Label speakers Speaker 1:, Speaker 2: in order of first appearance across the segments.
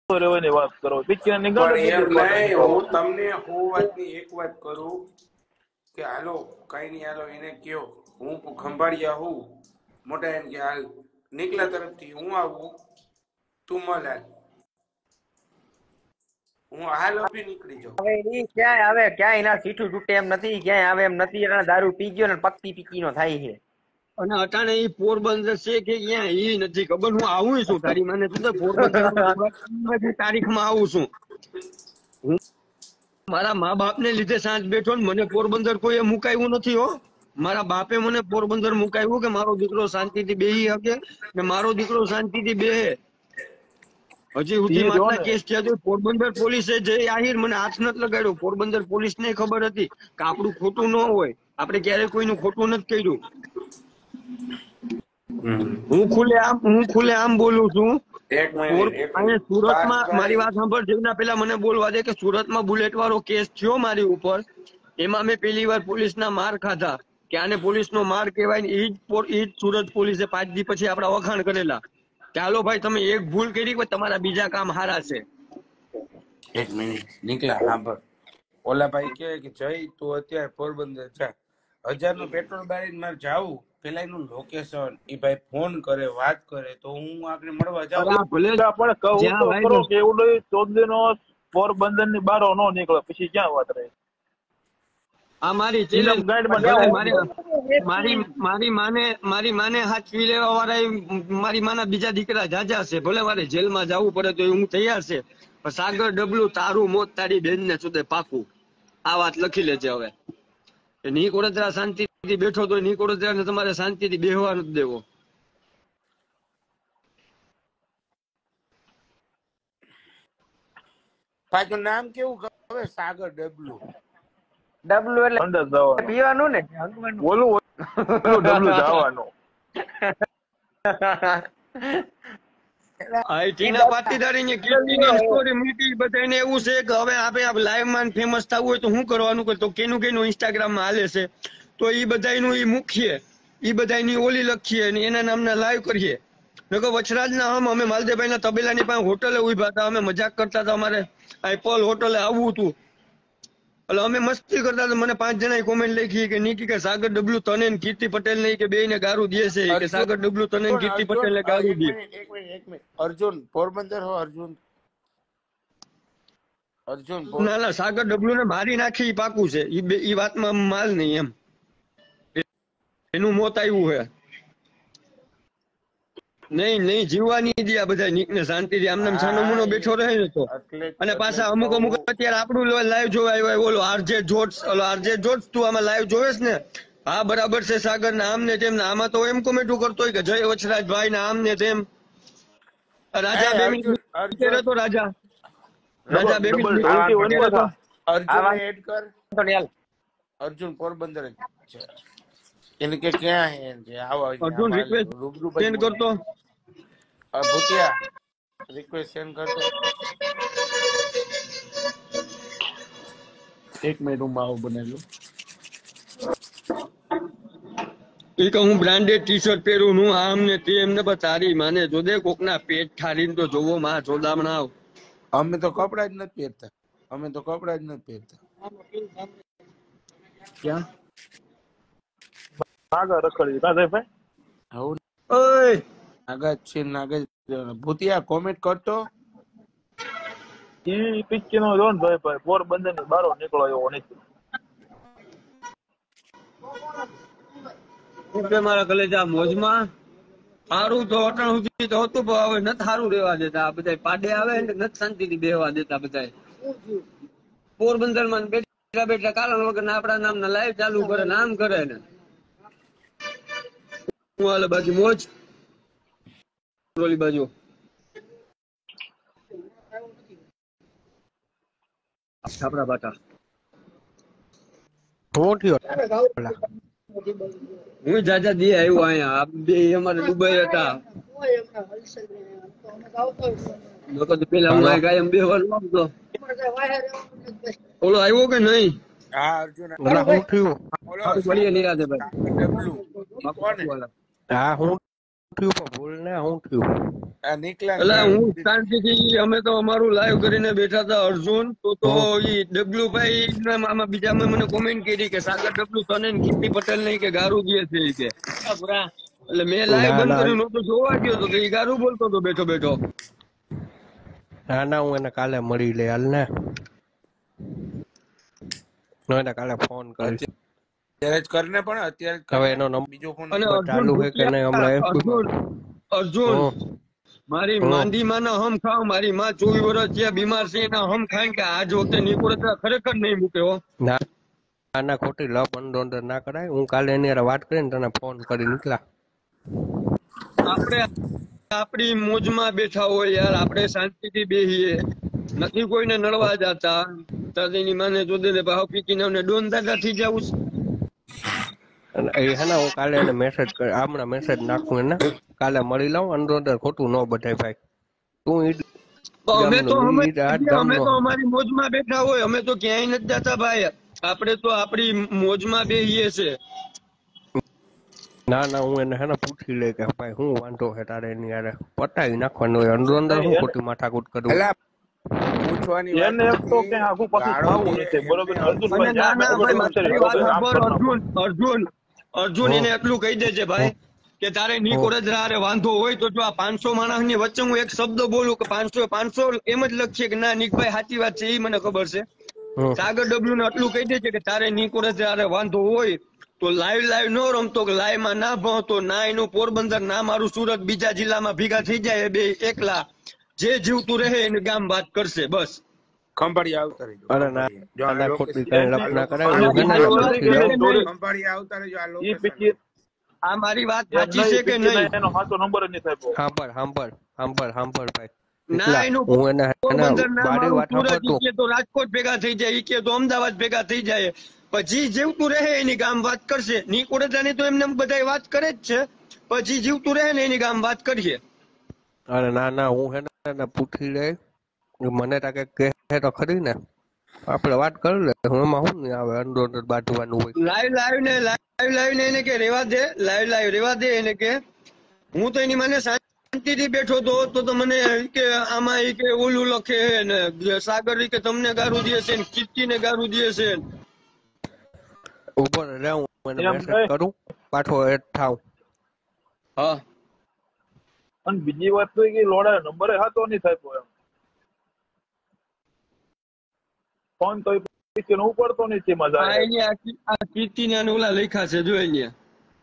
Speaker 1: રહેવાની વાત કરો, પિક્ચર ની
Speaker 2: પણ એમ નહીં, હું તમને વાતની એક વાત કરું કે હાલો કઈ નહીં, હાલો એને કયો હું ખંભાળિયા હું મોટા એમ કે હાલ નીકળા તરફથી હું આવું, તું મળ હાલ, હું હાલ અભી નીકળી જાઉં.
Speaker 3: હવે ઈ ક્યાંય આવે, ક્યાંય એના સીઠું તૂટે એમ નથી, ક્યાંય આવે એમ નથી. એના દારૂ પી ગયો ને પકતી પીકી નો થાય છે.
Speaker 4: અને અટાણે ઈ પોરબંદર છે કે ક્યાં ઈ નથી ખબર. હું આવું છું તારી માને તું પોરબંદર તારીખમાં આવું છું. હું મારા મા બાપ ને લીધે સાંજ બેઠો ને મને પોરબંદર કોઈ મુકાયું નથી હો. મારા બાપે મને પોરબંદર મુકાયું કે મારો દીકરો શાંતિથી બેહી શકે ને મારો દીકરો શાંતિથી બેહે. હજી સુધી મારા કેસ થયા તો પોરબંદર પોલીસે જઈ આહિર મને હાથ નથી લગાડ્યો. પોરબંદર પોલીસ ને ખબર હતી કે આપણું ખોટું ન હોય, આપણે ક્યારેય કોઈનું ખોટું નથી કર્યું. હું ખુલે આમ બોલું છું. સુરતમાં મારી વાત સાંભળ, જેના પેલા મને બોલવા દે કે સુરતમાં બુલેટ વાળો કેસ થયો મારી ઉપર, એમાં મેં પહેલી વાર પોલીસના માર ખાધા કે આને પોલીસનો માર કહેવાય ને. ઈ જ સુરત પોલીસે 5 દી પછી આપડા વખાણ કરેલા. ચાલો ભાઈ તમે એક ભૂલ કરી કે તમારા બીજા કામ હારા છે.
Speaker 2: એક મિનિટ નીકળા સાંભળ, ઓલા ભાઈ કે જય તું અત્યારે પોરબંદર જા, 1000 નું પેટ્રોલ બારીને મારે જાવું, પેલા એનું લોકેશન એ ભાઈ ફોન કરે વાત કરે તો હું આપણે મળવા જાઉં.
Speaker 1: ભલે પણ કહું તો ખરો કે એવું 14 નો પોરબંદર ની બારો નો નીકળે પછી ક્યાં વાત રહે.
Speaker 4: આ મારી મારી માને હાચવી લેવા વાળા મારી માના બીજા દીકરા જાજા છે. ભલે મારે જેલમાં જવું પડે તો હું તૈયાર છે, પણ સાગર ડબલું તારું મોત તારી બેન ને સુધે પાકું. આ વાત લખી લેજે. હવે ની કોડતરા શાંતિથી બેઠો તો ની કોડતરા ને તમારે શાંતિથી બેહવા નથી દેવો.
Speaker 2: પાછું નામ કેવું ખબર? સાગર ડબલું.
Speaker 3: ડબલું એટલે
Speaker 1: અંદર જવાનું
Speaker 3: પીવાનું ને,
Speaker 1: ઓલું ડબલું જવાનું.
Speaker 4: ટીના પાટીદારી ની કીર્તિની સ્ટોરી મૂકી બધાને એવું છે કે હવે આપણે લાઈવ માં ફેમસ થવું હોય તો શું કરવાનું, તો કેનું ઇન્સ્ટાગ્રામ માં હાલે છે તો ઈ બધાનું ઈ મૂકીએ, ઈ બધાની ઓલી લખીએ અને એના નામના લાઈવ કરીએ. નકો વછરાજ ના અમે માલદેભાઈ ના તબેલાની પાસે હોટલે ઉભા હતા, અમે મજાક કરતા હતા, અમારે આઈપોલ હોટલે આવવું હતું એટલે અમે મસ્તી કરતા હતા. મને 5 જણાએ કોમેન્ટ લખી કે નીકી કે સાગર ડબલું તને કીર્તિ પટેલ ને કે બે ને ગારું દે છે, કે સાગર ડબલું તને કીર્તિ પટેલ ને ગારું દે.
Speaker 2: એક મિનિટ અર્જુન પોરબંદર હો? અર્જુન
Speaker 4: ના ના, સાગર ડબલું ને મારી નાખી પાકું છે. ઈ વાતમાં માલ નહીં એમ, એનું મોત આવ્યું છે. નહીં જીવવા નહીં દે આ બધા નીક ને શાંતિથી આમને છાનો મુનો બેઠો રહે ને તો. અને પાછા અમુક અત્યારે આપણું લાઈવ જોવા આવ્યો ઓલો આરજે જોટ્સ તું આમાં લાઈવ જોવેસ ને? હા બરાબર છે સાગર ને આમ ને તેમ ને. આમાં તો એમ કોમેન્ટો કરતો હોય કે જય વછરાજ ભાઈ ને આમ ને તેમ. રાજા બે મિનિટ તો રાજા બે મિનિટ
Speaker 2: એડ કર. અર્જુન પોરબંદર છે એને કે ક્યાં છે?
Speaker 4: અર્જુન રિક્વેસ્ટ સેન્ડ કરતો,
Speaker 2: ભૂતિયા રિક્વેસ્ટ સેન્ડ કરતો.
Speaker 1: એક મિનિટ હું માવું બનાવ્યું.
Speaker 4: હું બ્રાન્ડેડ ટી શર્ટ પહેરું હું આમ ને તેમ ને તારી માને જો દે કોકના પેટ ઠારીને તો જોવો માં ચોદામણા.
Speaker 2: અમે તો કપડા જ નથી પહેરતા,
Speaker 4: ક્યાં
Speaker 1: આગળ રખડી કા ભાઈ
Speaker 4: ઓય
Speaker 2: આગળ છે નાગજ. ભૂતિયા કોમેન્ટ કરતો.
Speaker 1: ઈ પિક્ચર નો જોન ભાઈ પોરબંદર ની બારો નીકળો એવો નથી.
Speaker 4: મારા કલેજા મોજમાં સારું તો અટાણ સુધી તો હતું, પણ હવે નથી સારું રહેવા દેતા. આ બધા પાડે આવે એટલે નથી શાંતિથી બેહવા દેતા. બધા પોરબંદર માં બેઠા કારણ વગર આપડા નામ ના લાઈવ ચાલુ કરે ને આમ કરે ને. હું હાલે બાજુ મોજ ઓલી બાજુ છાપડા બાટા હું જાજા દી આવ્યો અહીંયા. બે અમારે દુબઈ હતા પેલા હું કાયમ બેહવાનું આવતો. ઓલો આવ્યો કે નહીં?
Speaker 2: હા અર્જુન
Speaker 4: નિરાતે ભાઈ.
Speaker 2: હા હું
Speaker 5: થયું પણ ભૂલ ને શું થયું?
Speaker 2: આ નીકળ્યા
Speaker 4: એટલે
Speaker 2: ને
Speaker 4: હું શાંતિથી અમે તો અમારું લાઈવ કરીને બેઠા હતા અર્જુન તો ઈ ડબલુભાઈ આમાં બીજામાં મને કોમેન્ટ કરી કે સાગર ડબલુ તને ને કીર્તિ પટેલ નહીં કે ગારું દે છે ઈ કે એટલે મેં લાઈવ
Speaker 5: ના
Speaker 4: બંધ
Speaker 5: ના
Speaker 4: કર્યું નહોતું જોવા ગયો તો ઈ ગારું બોલતો હતો બેઠો બેઠો.
Speaker 5: ના ના હું એને કાલે મળી લે હાલ ને હું એને કાલે ફોન કરીશ.
Speaker 2: અત્યારે જ કરને પણ અત્યારે જ
Speaker 5: હવે
Speaker 2: કરને.
Speaker 5: એનો
Speaker 2: બીજો ફોન
Speaker 4: અને
Speaker 5: નંબર ચાલુ છે કે નહીં હમણાં
Speaker 4: અર્જુન મારી
Speaker 5: હમ.
Speaker 4: માંદી માના હમ ખાવ મારી માં 24 વર્ષ જ્યાં બીમાર છે એના હમ ખાય કે આજ વખતે નિકોર ખરેખર નહીં મૂકે હો.
Speaker 5: ના ના ખોટી લપ અંડર ના કરાય. હું કાલે એની હારે વાત કરીને તને ફોન કરી નીકળ્યા.
Speaker 4: આપણે આપણી મોજમાં બેઠા હોય યાર, આપણે શાંતિથી બેહીએ, નથી કોઈને નડવા જતા. તાદીની માને જોડે ભાવ પીકીને અમને ડોન દાદા થઈ જવું છે.
Speaker 5: અને એ હે ને હું કાલે એને મેસેજ કરી હમણાં મેસેજ નાખું એને કાલે મળી લઉં અંદર ખોટું ન બધાય ભાઈ. તું ઈ
Speaker 4: અમે તો
Speaker 5: ગામનો
Speaker 4: અમે
Speaker 5: ઈ આ
Speaker 4: અમે
Speaker 5: ગામનો
Speaker 4: તો અમારી મોજમાં બેઠા હોય, અમે તો ક્યાંય નથી જતા ભાઈ. આપણે તો આપણી મોજમાં બેહીએ છે.
Speaker 5: ના ના હું એને હે ને પૂછી લે કે ભાઈ શું વાંધો છે તારે એની યારે પટાવી નાખવાનું હોય અંદર શું ખોટી માથાકૂટ કરવું.
Speaker 2: એટલે પૂછવાની વાત
Speaker 1: એને એક તો ક્યાંય આખું પાછું ખાવું નથી બરોબર
Speaker 4: અને
Speaker 1: અર્જુનભાઈ
Speaker 4: ના
Speaker 1: જ્યાં
Speaker 4: ના
Speaker 1: મેં
Speaker 4: ભાઈ
Speaker 1: ખબર
Speaker 4: મારી વાત
Speaker 1: છે
Speaker 4: સાંભળ અર્જુન એને એટલું કહી દેજે ભાઈ કે તારે ની કોરેજરા હારે વાંધો હોય તો જો આ 500 માણસ ની વચ્ચે હું એક શબ્દ બોલું કે 500 એમ જ લખીએ કે ના નિકભાઈ સાચી વાત છે, એ મને ખબર છે. સાગર ડબલ્યુ ને એટલું કહી દેજે કે તારે ની કોરેજરા હારે વાંધો હોય તો લાઈવ ન રમતો કે લાઈવ માં ના ભણતો ના એનું પોરબંદર ના મારું સુરત બીજા જિલ્લામાં ભેગા થઈ જાય બે એકલા જે જીવતું રહે એનું ગામ વાત કરશે બસ.
Speaker 2: ખંભાળિયા આવતા રહેજો.
Speaker 5: અરે ના
Speaker 2: જો આ
Speaker 5: ના ખોટી કઈ લપ ના કરાય.
Speaker 1: અને
Speaker 5: હું હે ને
Speaker 1: બીજી
Speaker 5: એને
Speaker 1: વાત
Speaker 5: પૂછી
Speaker 1: કે
Speaker 5: લઉં.
Speaker 1: સ્ટોરી
Speaker 2: ખંભાળિયા આવતા રહેજો. આ
Speaker 1: ઈ
Speaker 2: લોકેશન
Speaker 1: પિક્ચર
Speaker 4: આ મારી વાત
Speaker 1: એમ
Speaker 4: સાચી છે કે
Speaker 1: નહીં
Speaker 4: નહીં?
Speaker 1: એનો સાચો નંબર જ નહીં સાહેબ.
Speaker 5: સાંભળ ભાઈ
Speaker 4: ના એનું
Speaker 5: હું એને
Speaker 4: પોરબંદર ના
Speaker 5: બારી
Speaker 4: મારું
Speaker 5: વાત
Speaker 4: સુરત
Speaker 5: સાંભળતું
Speaker 4: ઈ કે તો રાજકોટ ભેગા થઈ જાય, ઈ કે તો અમદાવાદ ભેગા થઈ જાય, પછી જીવતું રહે એની ગામ વાત કરશે. ની કોરેજાની તો એમને બધા વાત કરે જ છે, પછી જીવતું રહે ને એની ગામ વાત કરીએ.
Speaker 5: અરે ના હું હે ને પૂછી લે મને તાકે કહે તો ખરી ને આપણે વાત કરી લે. હું એમાં શું નહીં આવે અંદર બાંધવાનું હોય.
Speaker 4: લાઈવ ને એને કે રેવા દે, લાઈવ રેવા દે એને કે હું તો એની મને શાંતિથી બેઠો તો મને ઈ કે આમાં ઈ કે ઓલું લખે ને સાગર ઈ કે તમને ગારું દે છે ને કીર્તિ ને ગારું દે છે.
Speaker 5: ઉપર રહે હું એને
Speaker 1: એમ
Speaker 5: મેસેજ
Speaker 1: નહીં.
Speaker 5: કરું પાછો એડ થાવ.
Speaker 4: હા
Speaker 1: અને બીજી વાત તો એ કે લોડા નંબર હતો નહીં સાહેબ એમ ફોન તો પિક્ચર ઉપડતો નહીં છે મજા
Speaker 4: આ એની આ કીર્તિ ને અને ઓલા લખ્યા છે જો અહીંયા.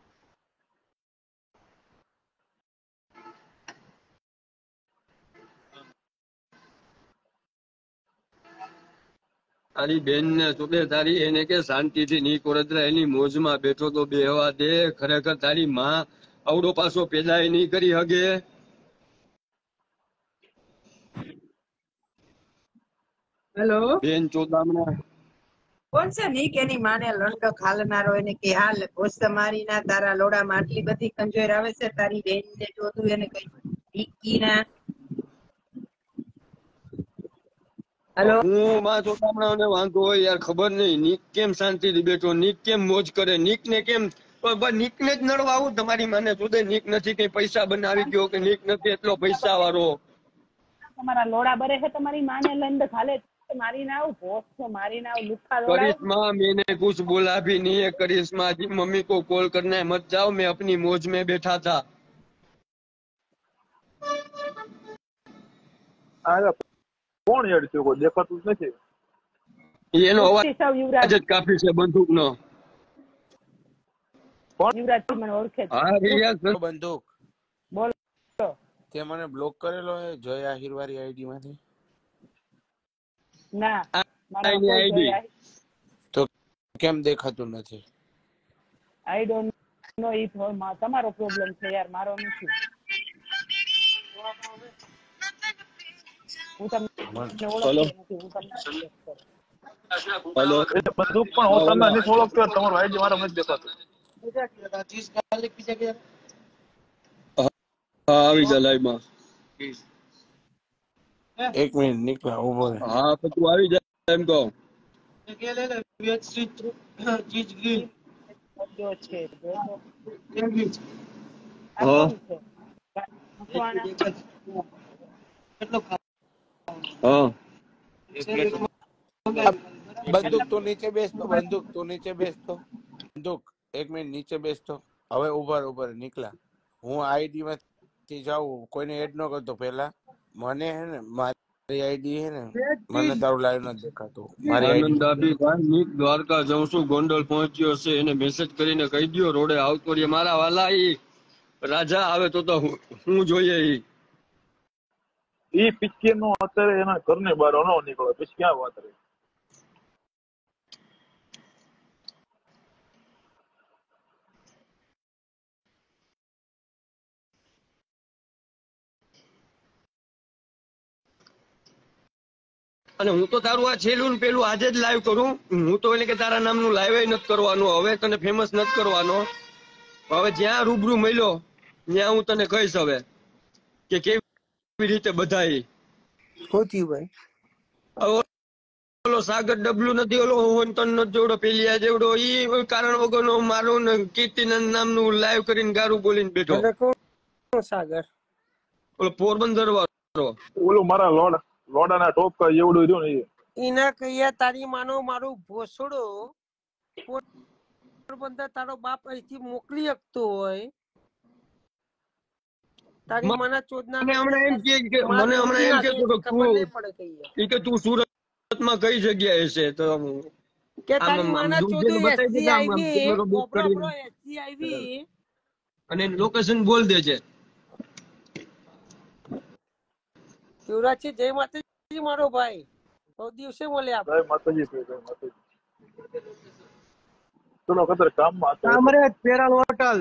Speaker 4: તારી બેન ને ચોદે તારી એને કે શાંતિથી ની કોરજરા એની મોજમાં બેઠો તો બેહવા દે. ખરેખર તારી માં અવડો પાછો પેદાય નહીં કરી હગે.
Speaker 6: હેલો
Speaker 4: બેન ચોદામણા
Speaker 6: કોણ છે નીક એની માને લંડો ખાલનારો એને કે હાલ ઘોસ્ત મારી ના તારા લોડામાં આટલી બધી કંજોર આવે છે તારી બેન ને જોતું એને કઈ નીકી ના. હેલો
Speaker 4: હું માં ચોદામણા ને વાંધો હોય યાર ખબર નહીં નીક કેમ શાંતિથી બેઠો, નીક કેમ મોજ કરે, નીક ને કેમ નીક ને જ નડવા આવું. તમારી માને જોડે નીક નથી કઈ પૈસા બનાવી ગયો કે નીક નથી એટલો પૈસા વાળો.
Speaker 7: તમારા લોડા બરે છે તમારી માને લંડ ખાલે મારીને આવું ભોસ મારીને આવું લુખા લોડા
Speaker 4: करिश्मा मैंने कुछ बोला भी नहीं है। करिश्मा जी मम्मी को कॉल करना है मत जाओ, मैं अपनी मौज में बैठा था.
Speaker 1: આ કોણ એડ થયો કોઈ દેખાતું જ નથી.
Speaker 4: એનો
Speaker 7: યુવરાજ
Speaker 4: અવાજ જ કાફી છે બંદૂક નો.
Speaker 7: યુવરાજ મને ઓળખે છે.
Speaker 4: હા રિયાઝ
Speaker 2: બંદૂક
Speaker 7: બોલો
Speaker 2: તે મને બ્લોક કરેલો હે જય આહિરવારી આઈડી માંથી.
Speaker 7: ના
Speaker 4: આઈની આઈડી
Speaker 2: તો કેમ દેખાતું નથી?
Speaker 7: આઈ ડોન્ટ નો ઇફ તમારો પ્રોબ્લેમ છે યાર, મારો નથી. હું તમને ઓળખતો નથી, હું તમને
Speaker 4: હેલો
Speaker 1: એટલે બધું પણ હું તમે નથી ઓળખતો તમારો આઈડી મારો નથી દેખાતું.
Speaker 4: હા આવી જા લાઈવ માં.
Speaker 2: એક મિનિટ નીકળા ઉભો રહે.
Speaker 4: હા તો તું આવી જા એમ કહો.
Speaker 7: જો છે જો તો. આ
Speaker 4: હા
Speaker 7: કોણ છે? મકવાણા
Speaker 4: હા
Speaker 2: બંદૂક તું નીચે બેસતો, બંદૂક તું નીચે બેસતો, બંદૂક 1 મિનિટ નીચે બેસતો. હવે ઉભા નીકળા. હું આઈડી માંથી જાઉં, કોઈને એડ ન કરતો. પેલા મને હે ને મારી આઈડી હે ને, મને તારું લાઈવ નથી દેખાતું. મારી
Speaker 4: આનંદ
Speaker 2: આઈડી
Speaker 4: ડાબી ભાઈ નીક દ્વારકા જાઉં છું, ગોંડલ પહોંચ્યો છે, એને મેસેજ કરીને કહી દયો રોડે આવતો રહે. મારા વાલા ઈ રાજા આવે તો હું જોઈએ ઈ
Speaker 1: ઈ પિક્ચર નો અત્યારે એના ઘરને બહાર ન નીકળે પછી ક્યાં વાત રહી.
Speaker 4: અને હું તો તારું આ છેલ્લું ને પેલું આજે જ લાઈવ કરું. હું તો એટલે કે તારા નામનું લાઈવ નથી કરવાનું, હવે તને ફેમસ નથી કરવાનો. હવે જ્યાં રૂબરૂ મળ્યો ત્યાં હું તને કહીશ હવે કે કેવી રીતે બધાય.
Speaker 5: શું થયું ભાઈ?
Speaker 4: હવે ઓલો સાગર ડબલું નથી, ઓલો હું તન નો જોડો પેલી આ જેવડો ઈ કારણ વગરનો મારું ને કીર્તિનંદ નામનું લાઈવ કરીને ગારું બોલીને બેઠો.
Speaker 5: એટલે કોણ સાગર?
Speaker 4: ઓલો પોરબંદર વાળો.
Speaker 1: ઓલું મારા લોડાના ટોપકા એવડું રહ્યું ને એ.
Speaker 5: એના કહીએ તારી માનો મારું ભોસડો પોરબંદર તારો બાપ અહીંથી મોકલી શકતો હોય. તારી માના ચોદના
Speaker 4: મને હમણાં એમ કે તું સુરતમાં કઈ જગ્યાએ છે તો
Speaker 5: કે તારી માના ચોદું એસસી આવી
Speaker 4: અને લોકેશન બોલ દે છે.
Speaker 5: શિવરાજજી જય માતાજી મારો ભાઈ, બહુ દિવસે મળ્યા.
Speaker 1: જય માતાજી, જય માતાજી. ચલો કદર કામમાં હતા.
Speaker 5: કામરેજ પેરાલ હોટલ.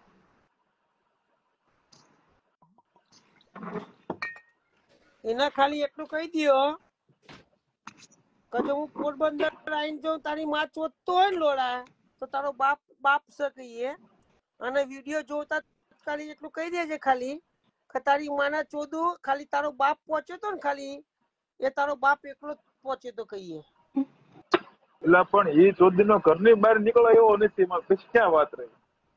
Speaker 5: એના ખાલી એટલું કહી દયો કે જો હું પોરબંદર આવીને જાઉં તારી માં ચોદતો હોય ને લોડા તો તારો બાપ છે કહીએ. અને વિડીયો જોતા ખાલી એટલું કહી દેજે ખાલી કે તારી માના ચોદું ખાલી તારો બાપ પહોંચ્યો તો ને ખાલી એ તારો બાપ એકલો પહોંચ્યો તો કહીએ.
Speaker 1: એટલે પણ એ ચોદી નો ઘરની બહાર નીકળે એવો નથી, એમાં પછી ક્યાં વાત રહી.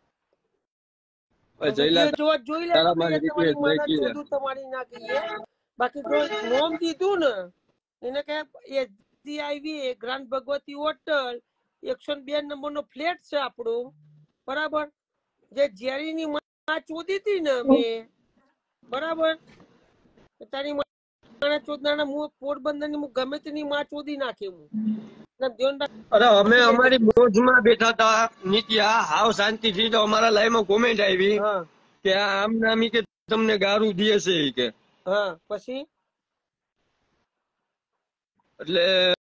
Speaker 5: જોઈ લે તમારી માના ચોદું તમારી ના કહીએ. બાકી જો નોમ દીધું ને એને કે આવી ગ્રાન્ડ ભગવતી હોટલ 102 નંબરનો ફ્લેટ છે આપણું, બરાબર. જે જેરીની માં ચોદી હતી ને મેં, બરાબર, તારી માના ચોદના હું પોરબંદર ની ગમે તેની માં ચોદી નાખે હું.
Speaker 4: અરે અમે અમારી મોજમાં બેઠા હતા નિત્યા, હાવ શાંતિથી. તો અમારા લાઈવ માં કોમેન્ટ આવી કે આમ નામી કે તમને ગારું દે છે કે.
Speaker 5: હા પછી
Speaker 4: એટલે